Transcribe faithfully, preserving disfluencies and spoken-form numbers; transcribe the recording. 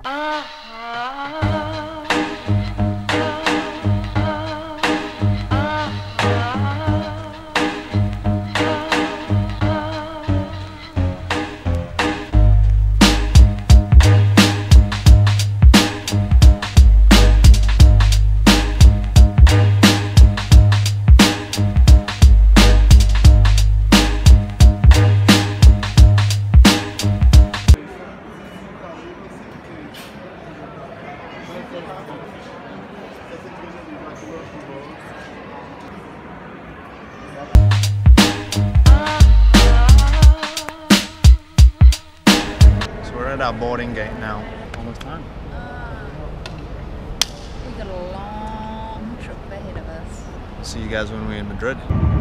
So we're at our boarding gate now. Almost time. Uh, we got a long trip ahead of us. See you guys when we're in Madrid.